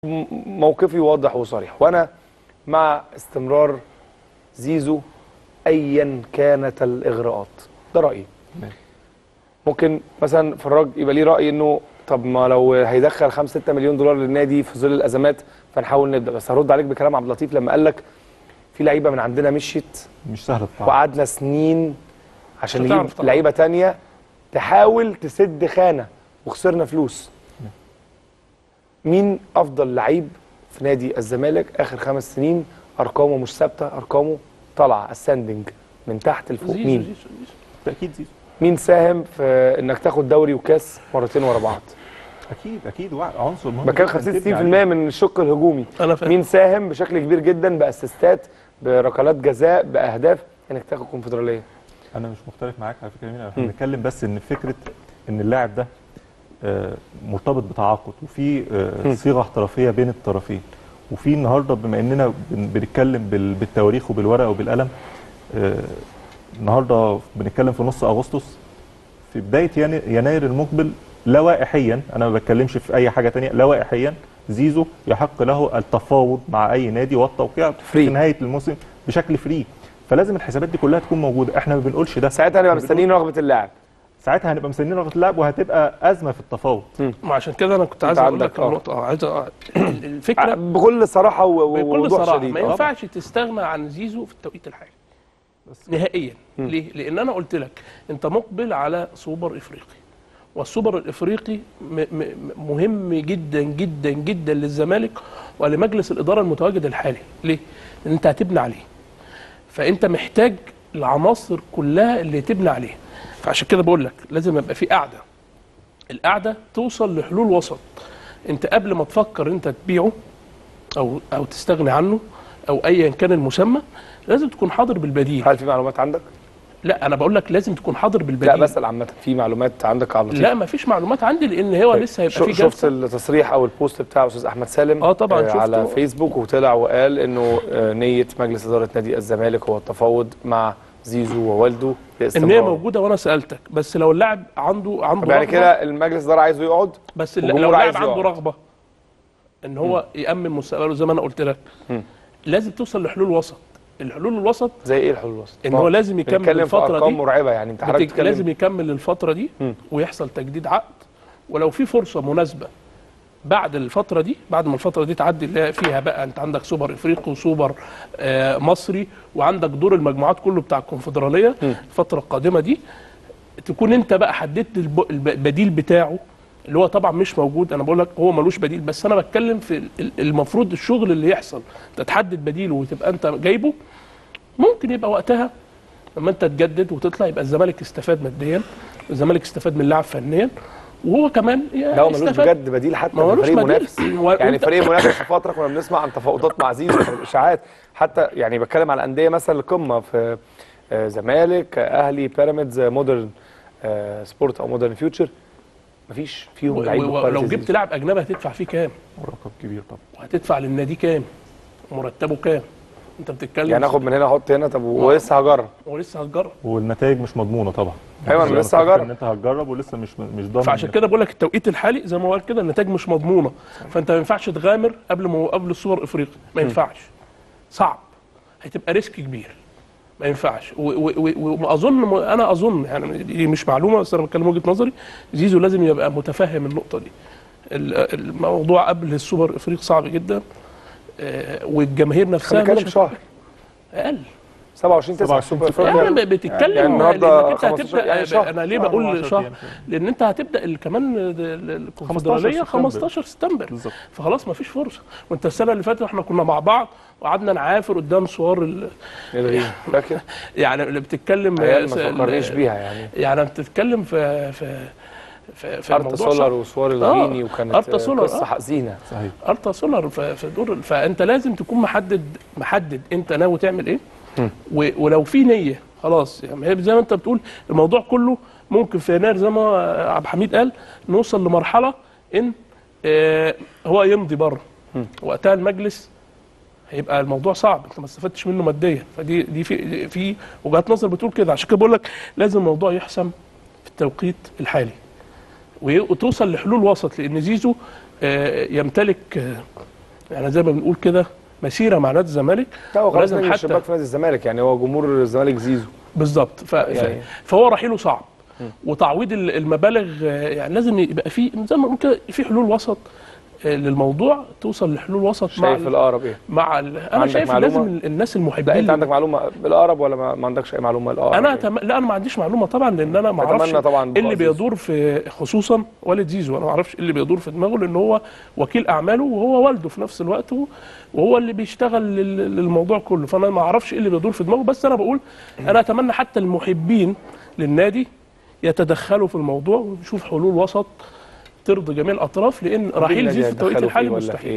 موقفي واضح وصريح، وانا مع استمرار زيزو ايا كانت الاغراءات. ده رايي. ممكن مثلا فراج يبقى ليه راي انه طب ما لو هيدخل 5-6 مليون دولار للنادي في ظل الازمات فنحاول نبدا. بس هرد عليك بكلام عبد اللطيف لما قال لك في لعيبه من عندنا مشيت مش سهله وقعدنا سنين عشان نجيب لعيبه ثانيه تحاول تسد خانه وخسرنا فلوس. مين افضل لعيب في نادي الزمالك اخر 5 سنين ارقامه مش ثابته، ارقامه طالعه اسندنج من تحت لفوق؟ مين؟ زيزو. اكيد زيزو. مين ساهم في انك تاخد دوري وكاس مرتين ورا بعض؟ اكيد عنصر مهم. بكام 50-60% من الشق الهجومي. مين ساهم بشكل كبير جدا باسيستات، بركلات جزاء، باهداف انك تاخد كونفدراليه؟ انا مش مختلف معاك على فكره يا مين. احنا بنتكلم بس ان فكره ان اللاعب ده مرتبط بتعاقد وفي صيغه احترافيه بين الطرفين، وفي النهارده بما اننا بنتكلم بالتواريخ وبالورقه وبالقلم، النهارده بنتكلم في نص اغسطس، في بدايه يناير المقبل لوائحيا، انا ما بتكلمش في اي حاجه ثانيه، لوائحيا زيزو يحق له التفاوض مع اي نادي والتوقيع في نهايه الموسم بشكل فري. فلازم الحسابات دي كلها تكون موجوده. احنا ما بنقولش ده، ساعتها هنبقى مستنيين رغبه اللاعب، ساعتها هنبقى مستنيين رغبه اللاعب وهتبقى ازمه في التفاوض. عشان كده انا كنت عايز اقول لك النقطه، عايز الفكره بكل صراحه ووضوح شديد، ما ينفعش تستغنى عن زيزو في التوقيت الحالي نهائيا. ليه؟ لان انا قلت لك انت مقبل على سوبر افريقي، والسوبر الافريقي مهم جدا جدا جدا للزمالك ولمجلس الاداره المتواجد الحالي. ليه؟ لان انت هتبني عليه، فانت محتاج العناصر كلها اللي تبني عليها. فعشان كده بقول لك لازم يبقى في قاعده، القاعده توصل لحلول وسط. انت قبل ما تفكر انت تبيعه او تستغني عنه او ايا كان المسمى، لازم تكون حاضر بالبديل. هل في معلومات عندك؟ لا انا بقول لك لازم تكون حاضر بالبديل. لا بسال عامه، في معلومات عندك على اللطيف؟ لا ما فيش معلومات عندي، لان هو لسه هيبقى في جلسه. شفت التصريح او البوست بتاع استاذ احمد سالم؟ طبعا شفته على فيسبوك، وطلع وقال انه نيه مجلس اداره نادي الزمالك هو التفاوض مع زيزو ووالده ان هي موجوده. وانا سالتك بس لو اللاعب عنده يعني كده المجلس الاداره عايزه يقعد، بس لو اللاعب عنده رغبه ان هو يامن مستقبله زي ما انا قلت لك، لازم توصل لحلول وسط. الحلول الوسط زي ايه الحلول الوسط؟ ان هو لازم يكمل الفتره دي. ارقام مرعبه يعني، انت حضرتك لازم يكمل الفتره دي ويحصل تجديد عقد، ولو في فرصه مناسبه بعد الفتره دي، بعد ما الفتره دي تعدي اللي فيها بقى انت عندك سوبر افريقي وسوبر مصري وعندك دور المجموعات كله بتاع الكونفدراليه، الفتره القادمه دي تكون انت بقى حددت البديل بتاعه اللي هو طبعا مش موجود. انا بقول لك هو ملوش بديل، بس انا بتكلم في المفروض الشغل اللي يحصل انت تحدد بديله وتبقى انت جايبه. ممكن يبقى وقتها لما انت تجدد وتطلع يبقى الزمالك استفاد ماديا، الزمالك استفاد من اللاعب فنيا، وهو كمان لا هو ملوش بجد بديل حتى في فريق منافس. يعني فريق منافس في فتره كنا بنسمع عن تفاوضات مع زيزو اشاعات، حتى يعني بتكلم على انديه مثلا القمه في زمالك، اهلي، بيراميدز، مودرن سبورت او مودرن فيوتشر، مفيش فيهم لعيب. لو جبت لاعب اجنبي هتدفع فيه كام؟ رقم كبير طبعا. وهتدفع للنادي كام؟ ومرتبه كام؟ انت بتتكلم يعني اخد من هنا احط هنا. طب ولسه هجرب، والنتائج مش مضمونه طبعا. ايوه انا لسه هجرب، ان انت هتجرب ولسه مش ضامن. فعشان كده بقول لك التوقيت الحالي زي ما هو قال كده النتائج مش مضمونه، فانت ما ينفعش تغامر قبل السوبر الافريقي، ما ينفعش، صعب، هتبقى ريسك كبير، ما ينفعش. واظن انا اظن يعني دي مش معلومه بس انا بتكلم وجهه نظري، زيزو لازم يبقى متفهم النقطه دي. الموضوع قبل السوبر الافريقي صعب جدا، والجماهير نفسها مش شهر اقل 27 السوبر افريقيا يعني بتتكلم يعني النهارده 15 يعني شهر. انا ليه بقول شهر؟ لان انت هتبدا كمان الكونفدراليه 15 سبتمبر، فخلاص ما فيش فرصه. وانت السنه اللي فاتت احنا كنا مع بعض وقعدنا نعافر قدام صور فاكر يعني اللي بتتكلم ما فكرنيش بيها يعني بتتكلم في ارتا سولار وصور الغيني وكانت قصه حزينه. صحيح. ارتا سولار في دور، فانت لازم تكون محدد انت ناوي تعمل ايه، ولو في نيه خلاص يعني زي ما انت بتقول الموضوع كله ممكن في يناير زي ما عبد الحميد قال نوصل لمرحله ان هو يمضي بره، وقتها المجلس هيبقى الموضوع صعب، انت ما استفدتش منه ماديا. فدي في وجهات نظر بتقول كده. عشان كده بقول لك لازم الموضوع يحسم في التوقيت الحالي وتوصل لحلول وسط، لان زيزو يمتلك يعني زي ما بنقول كده مسيره مع نادي الزمالك. لا هو خلاص نجم الشباك في نادي الزمالك، يعني هو جمهور الزمالك زيزو بالظبط. يعني فهو رحيله صعب، وتعويض المبالغ يعني لازم يبقى في زي ما بنقول كده في حلول وسط للموضوع، توصل لحلول وسط. شايف الاقرب ايه؟ انا شايف لازم الناس المحبين. لا انت عندك معلومه بالاقرب ولا ما عندكش اي معلومه الاقرب؟ لا انا ما عنديش معلومه طبعا، لان انا ما اعرفش ايه اللي بيدور في، خصوصا والد زيزو، انا ما اعرفش ايه اللي بيدور في دماغه، لان هو وكيل اعماله وهو والده في نفس الوقت، وهو اللي بيشتغل للموضوع كله، فانا ما اعرفش ايه اللي بيدور في دماغه. بس انا بقول انا اتمنى حتى المحبين للنادي يتدخلوا في الموضوع ونشوف حلول وسط ترضي جميع الاطراف، لان رحيل زيزو في التوقيت الحالي مستحيل.